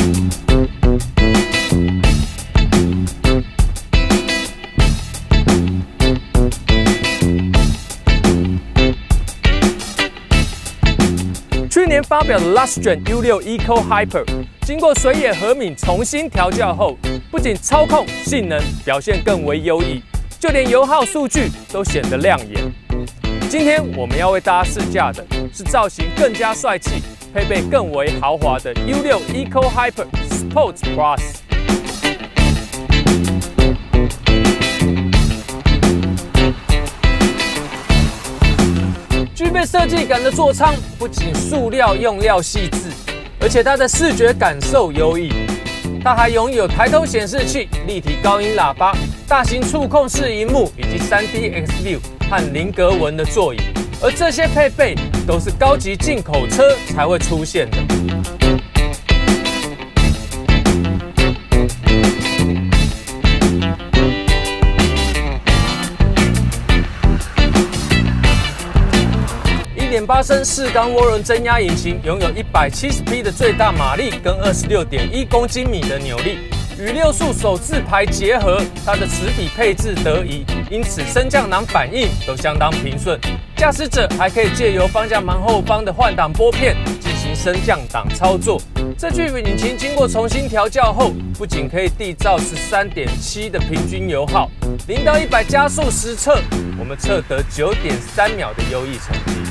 去年发表的 Lustgen U6 Eco Hyper， 经过水野和敏重新调教后，不仅操控、性能表现更为优异，就连油耗数据都显得亮眼。今天我们要为大家试驾的是造型更加帅气、配备更为豪华的 U6 Eco Hyper Sport Plus。具备设计感的座舱，不仅塑料用料细致，而且它的视觉感受优异。它还拥有抬头显示器、立体高音喇叭、大型触控式萤幕以及 3D X View 和菱格纹的座椅，而这些配备都是高级进口车才会出现的。1.8升4缸涡轮增压引擎，拥有170匹的最大马力跟26.1公斤米的扭力，与6速手自排结合，它的齿比配置得宜，因此升降档反应都相当平顺。驾驶者还可以借由方向盘后方的换挡拨片进行升降档操作。这具引擎经过重新调教后，不仅可以缔造13.7的平均油耗，0到100加速实测，我们测得9.3秒的优异成绩。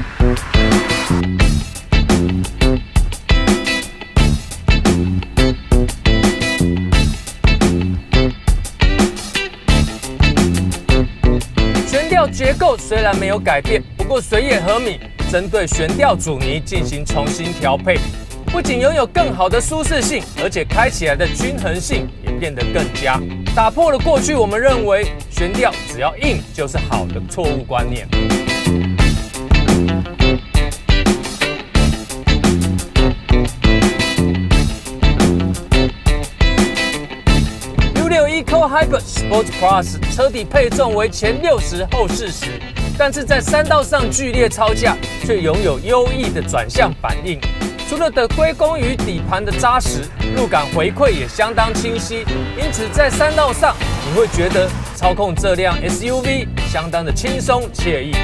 悬吊结构虽然没有改变，不过水野和敏针对悬吊阻尼进行重新调配，不仅拥有更好的舒适性，而且开起来的均衡性也变得更佳，打破了过去我们认为悬吊只要硬就是好的错误观念。U6 Eco Hyper Sport Plus 车底配重为前60后40，但是在山道上剧烈超驾，却拥有优异的转向反应。除了得归功于底盘的扎实，路感回馈也相当清晰，因此在山道上你会觉得操控这辆 SUV 相当的轻松惬意。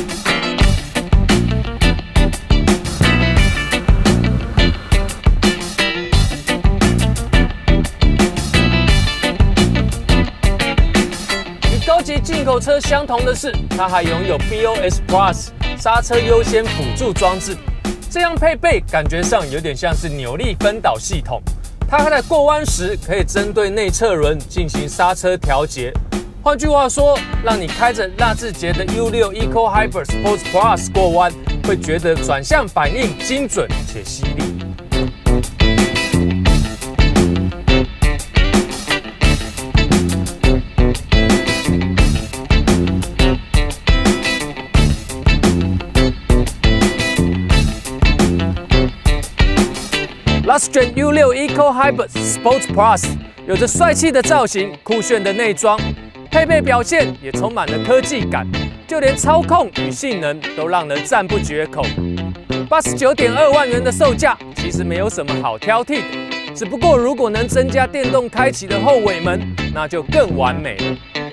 高级进口车相同的是，它还拥有 BOS Plus 刹车优先辅助装置。这样配备感觉上有点像是扭力分导系统，它在过弯时可以针对内侧轮进行刹车调节。换句话说，让你开着纳智捷的 U6 Eco Hyper Sport Plus 过弯，会觉得转向反应精准且犀利。Lustgen U6 Eco Hyper Sport Plus 有着帅气的造型、酷炫的内装，配备表现也充满了科技感，就连操控与性能都让人赞不绝口。89.2万元的售价其实没有什么好挑剔的，只不过如果能增加电动开启的后尾门，那就更完美了。